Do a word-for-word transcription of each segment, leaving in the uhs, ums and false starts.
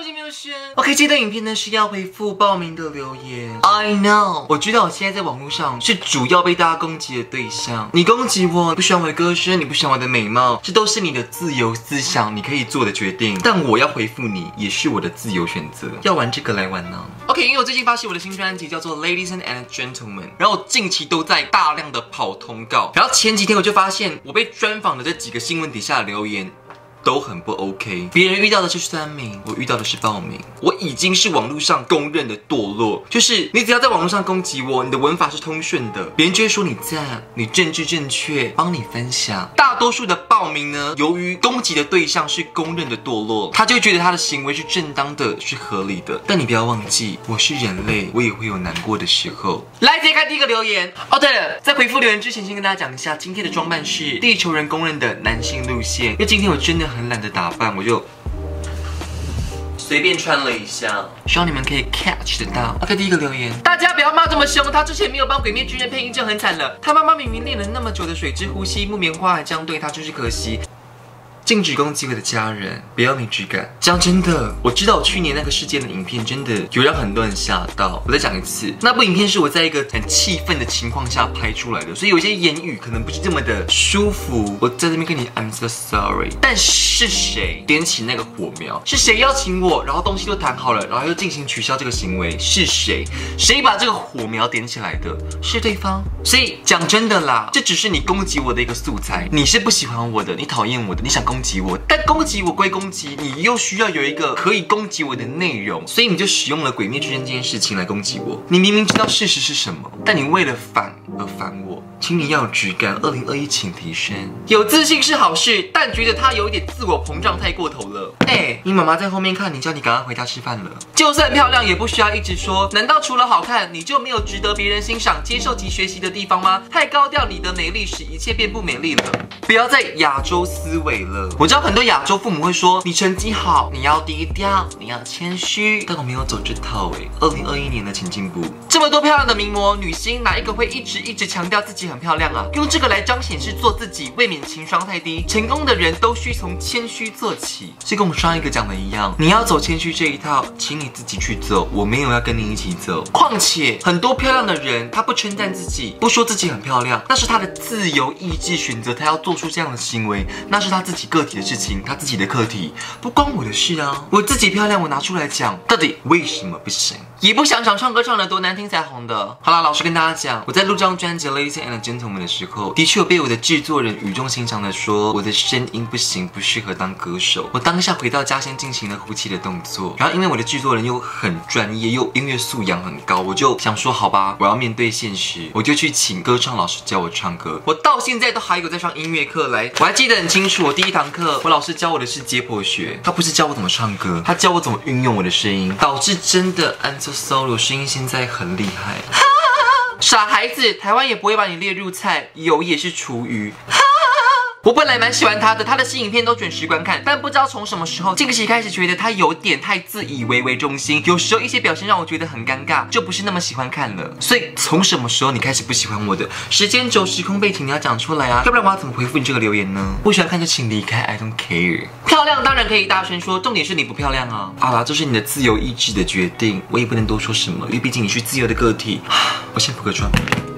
我是喵轩。OK， 这段影片呢是要回复报名的留言。I know， 我知道我现在在网络上是主要被大家攻击的对象。你攻击我，你不喜欢我的歌声，你不喜欢我的美貌，这都是你的自由思想，你可以做的决定。但我要回复你，也是我的自由选择。要玩这个来玩呢 ？OK， 因为我最近发行我的新专辑叫做《Ladies and Gentlemen》，然后我近期都在大量的跑通告，然后前几天我就发现我被专访的这几个新闻底下的留言。都很不 OK， 别人遇到的是酸民，我遇到的是暴民。我已经是网络上公认的堕落，就是你只要在网络上攻击我，你的文法是通顺的，别人就会说你赞，你政治正确，帮你分享。大多数的暴民呢，由于攻击的对象是公认的堕落，他就会觉得他的行为是正当的，是合理的。但你不要忘记，我是人类，我也会有难过的时候。来，直接看第一个留言。哦，对了，在回复留言之前，先跟大家讲一下，今天的装扮是地球人公认的男性路线，因为今天我真的很懒得打扮，我就随便穿了一下，希望你们可以 catch 得到。OK， 第一个留言，大家不要骂这么凶，他之前没有帮《鬼灭之刃》配音就很惨了，他妈妈明明练了那么久的水之呼吸木棉花，还这样对他，真是可惜。禁止攻击我的家人，不要没质感。讲真的，我知道我去年那个事件的影片真的有让很多人吓到。我再讲一次，那部影片是我在一个很气愤的情况下拍出来的，所以有些言语可能不是这么的舒服。我在这边跟你 I'm so sorry。但是谁点起那个火苗？是谁邀请我？然后东西都谈好了，然后又进行取消这个行为？是谁？谁把这个火苗点起来的？是对方。所以讲真的啦，这只是你攻击我的一个素材。你是不喜欢我的，你讨厌我的，你想攻击我，但攻击我归攻击，你又需要有一个可以攻击我的内容，所以你就使用了《鬼灭之刃》这件事情来攻击我。你明明知道事实是什么，但你为了反而反我，请你要有质感。二零二一请提升，有自信是好事，但觉得他有一点自我膨胀太过头了。哎、欸，你妈妈在后面看，你叫你赶快回家吃饭了。就算漂亮，也不需要一直说。难道除了好看，你就没有值得别人欣赏、接受及学习的地方吗？太高调你的美丽，使一切变不美丽了。不要再亚洲思维了。我知道很多亚洲父母会说，你成绩好，你要低调，你要谦虚，但我没有走这套哎。二零二一年的请进步，这么多漂亮的名模女星，哪一个会一直一直强调自己很漂亮啊？用这个来彰显是做自己，未免情商太低。成功的人都需从谦虚做起，就跟我们上一个讲的一样，你要走谦虚这一套，请你自己去走，我没有要跟你一起走。况且很多漂亮的人，他不称赞自己，不说自己很漂亮，那是他的自由意志选择，他要做出这样的行为，那是他自己个体的事情，他自己的课题，不关我的事啊。我自己漂亮，我拿出来讲，到底为什么不行？也不想想唱歌唱得多难听才红的。好啦，老实跟大家讲，我在录这张专辑《Ladies and Gentlemen》的时候，的确有被我的制作人语重心长的说我的声音不行，不适合当歌手。我当下回到家先进行了呼气的动作，然后因为我的制作人又很专业，又音乐素养很高，我就想说好吧，我要面对现实，我就去请歌唱老师教我唱歌。我到现在都还有在上音乐课来，我还记得很清楚，我第一堂课我老师教我的是解剖学，他不是教我怎么唱歌，他教我怎么运用我的声音，导致真的 I'm so sorry， 我声音现在很厉害。傻孩子，台湾也不会把你列入菜，有也是厨余。我本来蛮喜欢他的，他的新影片都准时观看，但不知道从什么时候，近期开始觉得他有点太自以为为中心，有时候一些表现让我觉得很尴尬，就不是那么喜欢看了。所以从什么时候你开始不喜欢我的？时间轴、时空背景你要讲出来啊，要不然我要怎么回复你这个留言呢？不喜欢看就请离开 ，I don't care。漂亮当然可以大声说，重点是你不漂亮啊。好啦，这是你的自由意志的决定，我也不能多说什么，因为毕竟你是自由的个体。我先补个妆。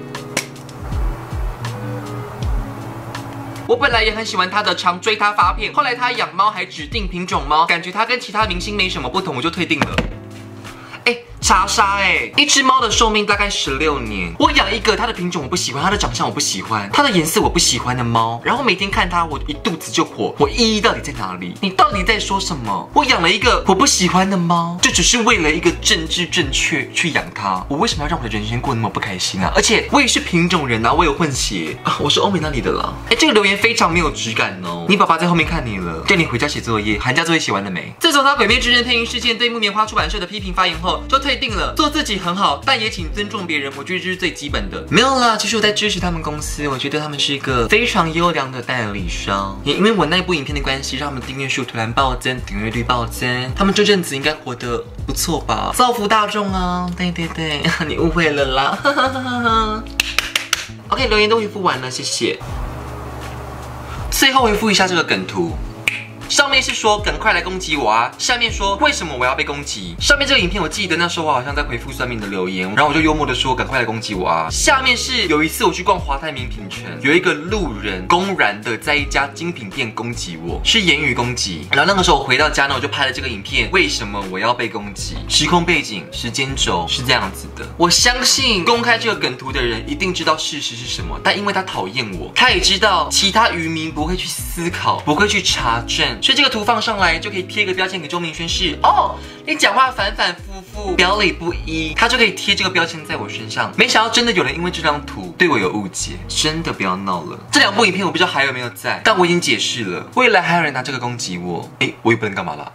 我本来也很喜欢他的，常追他发片，后来他养猫还指定品种猫，感觉他跟其他明星没什么不同，我就退订了。哎，查杀哎，一只猫的寿命大概十六年。我养一个它的品种我不喜欢，它的长相我不喜欢，它的颜色我不喜欢的猫，然后每天看它，我一肚子就火。我意义到底在哪里？你到底在说什么？我养了一个我不喜欢的猫，就只是为了一个政治正确去养它。我为什么要让我的人生过得那么不开心啊？而且我也是品种人啊，我有混血啊，我是欧美那里的啦。哎，这个留言非常没有质感哦。你爸爸在后面看你了，叫你回家写作业。寒假作业写完了没？自从他《鬼灭之刃》配音事件对木棉花出版社的批评发言后，就退订了。做自己很好，但也请尊重别人，我觉得这是最基本的。没有啦，其实我在支持他们公司，我觉得他们是一个非常优良的代理商。也因为我那部影片的关系，让他们订阅数突然暴增，订阅率暴增，他们这阵子应该活得不错吧？造福大众啊！对对对，你误会了啦。OK， 留言都回复完了，谢谢。最后回复一下这个梗图。 上面是说赶快来攻击我啊，下面说为什么我要被攻击？上面这个影片我记得那时候我好像在回复算命的留言，然后我就幽默的说赶快来攻击我啊。下面是有一次我去逛华泰名品城，有一个路人公然的在一家精品店攻击我，是言语攻击。然后那个时候我回到家呢，我就拍了这个影片，为什么我要被攻击？时空背景、时间轴是这样子的。我相信公开这个梗图的人一定知道事实是什么，但因为他讨厌我，他也知道其他渔民不会去思考，不会去查证，所以这个图放上来就可以贴一个标签给钟明轩是哦，你讲话反反复复，表里不一，他就可以贴这个标签在我身上。没想到真的有人因为这张图对我有误解，真的不要闹了。这两部影片我不知道还有没有在，但我已经解释了，未来还有人拿这个攻击我，哎，我也不能干嘛啦。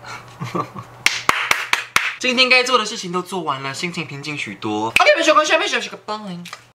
今天该做的事情都做完了，心情平静许多。OK， 没事关系，没事，是个 bye。